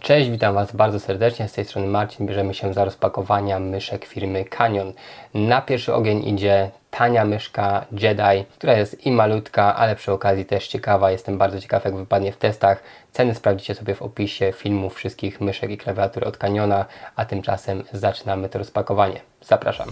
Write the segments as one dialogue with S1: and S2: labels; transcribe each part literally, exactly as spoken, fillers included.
S1: Cześć, witam Was bardzo serdecznie, z tej strony Marcin. Bierzemy się za rozpakowania myszek firmy Canyon. Na pierwszy ogień idzie tania myszka Jedi, która jest i malutka, ale przy okazji też ciekawa. Jestem bardzo ciekaw, jak wypadnie w testach. Ceny sprawdzicie sobie w opisie filmu wszystkich myszek i klawiatur od Canyona, a tymczasem zaczynamy to rozpakowanie. Zapraszam.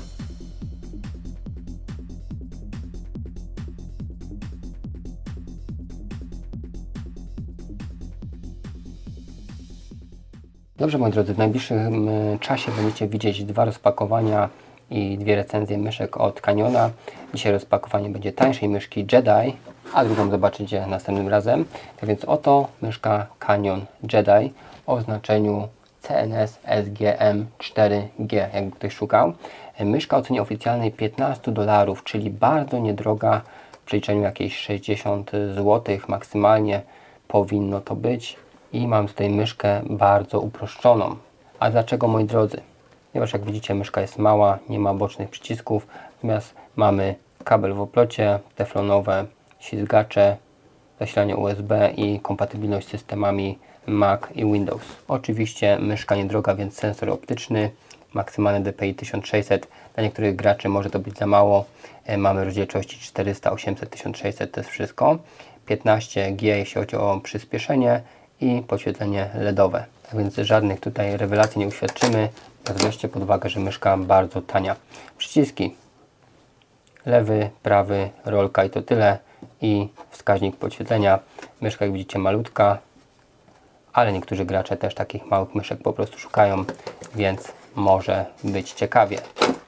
S1: Dobrze, moi drodzy, w najbliższym czasie będziecie widzieć dwa rozpakowania i dwie recenzje myszek od Canyona. Dzisiaj rozpakowanie będzie tańszej myszki Jedi, a drugą zobaczycie następnym razem. Tak więc oto myszka Canyon Jedi o oznaczeniu C N S S G M cztery G, jakby ktoś szukał. Myszka o cenie oficjalnej piętnaście dolarów, czyli bardzo niedroga, w przeliczeniu jakieś sześćdziesiąt złotych maksymalnie powinno to być. I mam tutaj myszkę bardzo uproszczoną. A dlaczego, moi drodzy? Ponieważ jak widzicie, myszka jest mała, nie ma bocznych przycisków, natomiast mamy kabel w oplocie, teflonowe ślizgacze, zasilanie U S B i kompatybilność z systemami Mac i Windows. Oczywiście myszka niedroga, więc sensor optyczny, maksymalny D P I tysiąc sześćset. Dla niektórych graczy może to być za mało. Mamy rozdzielczości czterysta, osiemset, tysiąc sześćset, to jest wszystko. piętnaście G jeśli chodzi o przyspieszenie i podświetlenie LEDowe. Tak więc żadnych tutaj rewelacji nie uświadczymy. Weźcie pod uwagę, że myszka bardzo tania. Przyciski lewy, prawy, rolka i to tyle. I wskaźnik podświetlenia. Myszka, jak widzicie, malutka, ale niektórzy gracze też takich małych myszek po prostu szukają, więc może być ciekawie.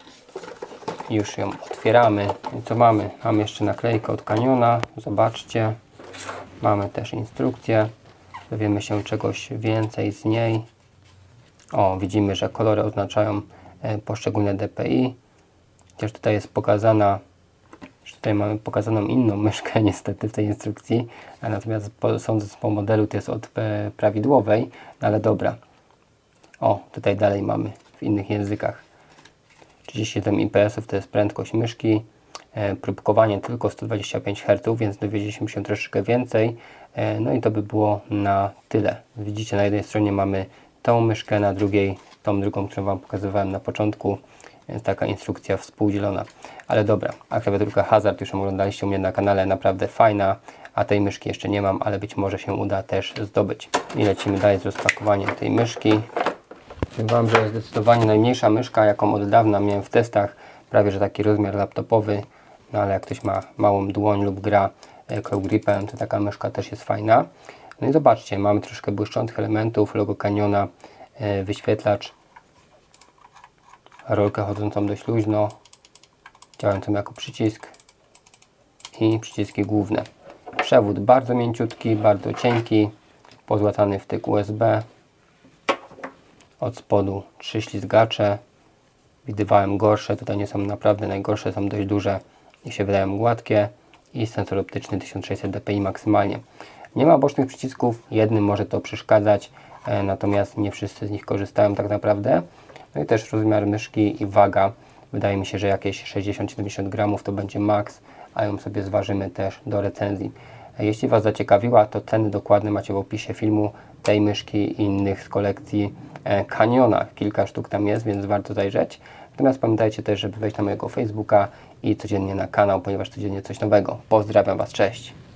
S1: Już ją otwieramy. I co mamy? Mamy jeszcze naklejkę od Canyona. Zobaczcie. Mamy też instrukcję. Dowiemy się czegoś więcej z niej. O, widzimy, że kolory oznaczają poszczególne D P I. Chociaż tutaj jest pokazana, że tutaj mamy pokazaną inną myszkę niestety w tej instrukcji, a natomiast sądząc po modelu to jest od prawidłowej, no ale dobra. O, tutaj dalej mamy w innych językach. trzydzieści siedem I P S-ów to jest prędkość myszki. Próbkowanie tylko sto dwadzieścia pięć herców, więc dowiedzieliśmy się troszeczkę więcej. No i to by było na tyle. Widzicie, na jednej stronie mamy tą myszkę, na drugiej tą drugą, którą Wam pokazywałem na początku. Jest taka instrukcja współdzielona. Ale dobra, a klawiaturka Hazard już ją oglądaliście u mnie na kanale, naprawdę fajna, a tej myszki jeszcze nie mam, ale być może się uda też zdobyć. I lecimy dalej z rozpakowaniem tej myszki. Powiem Wam, że zdecydowanie najmniejsza myszka, jaką od dawna miałem w testach, prawie że taki rozmiar laptopowy. No ale jak ktoś ma małą dłoń lub gra Claw Gripem, to taka myszka też jest fajna. No i zobaczcie, mamy troszkę błyszczących elementów, logo Canyona, wyświetlacz, rolkę chodzącą dość luźno, działającą jako przycisk i przyciski główne. Przewód bardzo mięciutki, bardzo cienki, pozłatany wtyk U S B. Od spodu trzy ślizgacze. Widywałem gorsze, tutaj nie są naprawdę najgorsze, są dość duże i się wydają gładkie. I sensor optyczny tysiąc sześćset D P I maksymalnie. Nie ma bocznych przycisków, jednym może to przeszkadzać, e, natomiast nie wszyscy z nich korzystają tak naprawdę. No i też rozmiar myszki i waga. Wydaje mi się, że jakieś sześćdziesiąt do siedemdziesięciu gramów to będzie maks, a ją sobie zważymy też do recenzji. E, jeśli Was zaciekawiła, to ceny dokładne macie w opisie filmu tej myszki i innych z kolekcji e, Canyona. Kilka sztuk tam jest, więc warto zajrzeć. Natomiast pamiętajcie też, żeby wejść na mojego Facebooka i codziennie na kanał, ponieważ codziennie coś nowego. Pozdrawiam Was, cześć!